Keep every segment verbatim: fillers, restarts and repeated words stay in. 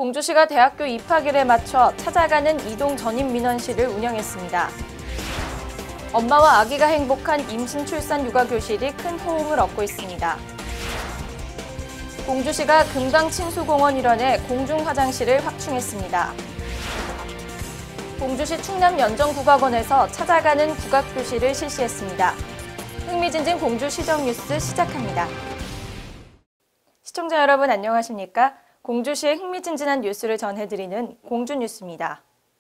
공주시가 대학교 입학일에 맞춰 찾아가는 이동 전입민원실을 운영했습니다. 엄마와 아기가 행복한 임신, 출산, 육아 교실이 큰 호응을 얻고 있습니다. 공주시가 금강 친수공원 일원에 공중화장실을 확충했습니다. 공주시 충남 연정국악원에서 찾아가는 국악교실을 실시했습니다. 흥미진진 공주시정 뉴스 시작합니다. 시청자 여러분 안녕하십니까? 공주시의 흥미진진한 뉴스를 전해드리는 공주뉴스입니다.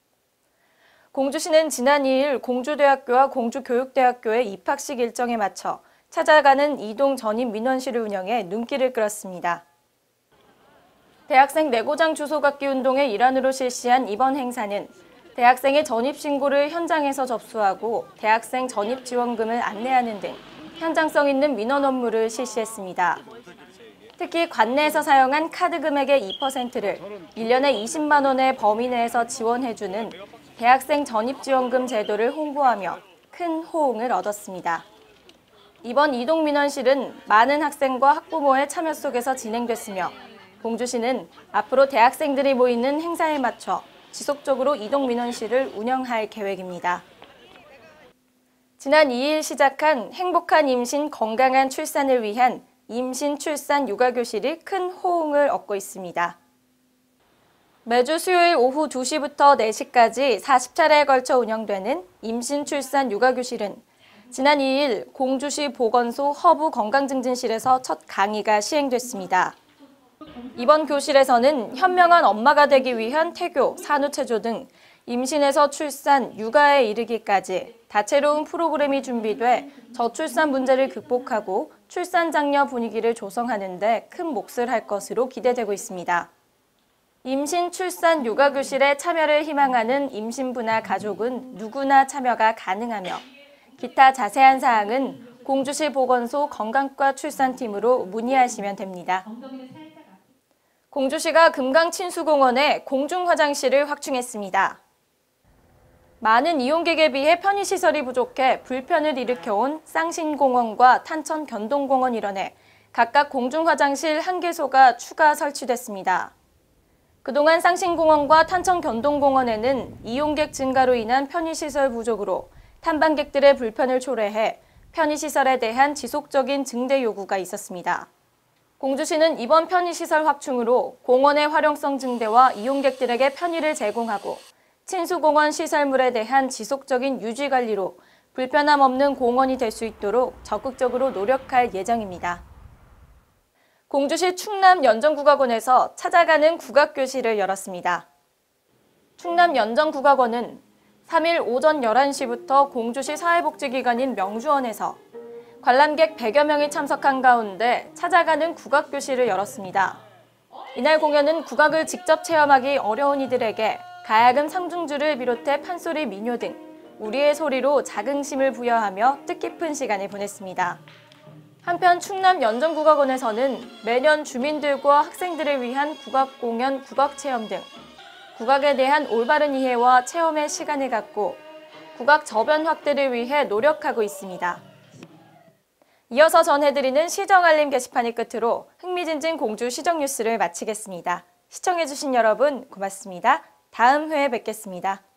공주시는 지난 이 일 공주대학교와 공주교육대학교의 입학식 일정에 맞춰 찾아가는 이동 전입 민원실을 운영해 눈길을 끌었습니다. 대학생 내고장 주소받기 운동의 일환으로 실시한 이번 행사는 대학생의 전입신고를 현장에서 접수하고 대학생 전입지원금을 안내하는 등 현장성 있는 민원 업무를 실시했습니다. 특히 관내에서 사용한 카드 금액의 이 퍼센트를 일 년에 이십만 원의 범위 내에서 지원해주는 대학생 전입지원금 제도를 홍보하며 큰 호응을 얻었습니다. 이번 이동민원실은 많은 학생과 학부모의 참여 속에서 진행됐으며 공주시는 앞으로 대학생들이 모이는 행사에 맞춰 지속적으로 이동민원실을 운영할 계획입니다. 지난 이 일 시작한 행복한 임신, 건강한 출산을 위한 임신, 출산, 육아 교실이 큰 호응을 얻고 있습니다. 매주 수요일 오후 두 시부터 네 시까지 사십 차례에 걸쳐 운영되는 임신, 출산, 육아 교실은 지난 이 일 공주시 보건소 허브 건강증진실에서 첫 강의가 시행됐습니다. 이번 교실에서는 현명한 엄마가 되기 위한 태교, 산후체조 등 임신에서 출산, 육아에 이르기까지 다채로운 프로그램이 준비돼 저출산 문제를 극복하고 출산 장려 분위기를 조성하는 데 큰 몫을 할 것으로 기대되고 있습니다. 임신, 출산, 육아 교실에 참여를 희망하는 임신부나 가족은 누구나 참여가 가능하며 기타 자세한 사항은 공주시 보건소 건강과 출산팀으로 문의하시면 됩니다. 공주시가 금강 친수공원에 공중화장실을 확충했습니다. 많은 이용객에 비해 편의시설이 부족해 불편을 일으켜온 쌍신공원과 탄천견동공원 일원에 각각 공중화장실 한 개소가 추가 설치됐습니다. 그동안 쌍신공원과 탄천견동공원에는 이용객 증가로 인한 편의시설 부족으로 탐방객들의 불편을 초래해 편의시설에 대한 지속적인 증대 요구가 있었습니다. 공주시는 이번 편의시설 확충으로 공원의 활용성 증대와 이용객들에게 편의를 제공하고 친수공원 시설물에 대한 지속적인 유지관리로 불편함 없는 공원이 될 수 있도록 적극적으로 노력할 예정입니다. 공주시 충남 연정국악원에서 찾아가는 국악교실을 열었습니다. 충남 연정국악원은 삼 일 오전 열한 시부터 공주시 사회복지기관인 명주원에서 관람객 백여 명이 참석한 가운데 찾아가는 국악교실을 열었습니다. 이날 공연은 국악을 직접 체험하기 어려운 이들에게 가야금 상중주를 비롯해 판소리 민요 등 우리의 소리로 자긍심을 부여하며 뜻깊은 시간을 보냈습니다. 한편 충남 연정국악원에서는 매년 주민들과 학생들을 위한 국악 공연, 국악 체험 등 국악에 대한 올바른 이해와 체험의 시간을 갖고 국악 저변 확대를 위해 노력하고 있습니다. 이어서 전해드리는 시정알림 게시판을 끝으로 흥미진진 공주 시정 뉴스를 마치겠습니다. 시청해주신 여러분 고맙습니다. 다음 회에 뵙겠습니다.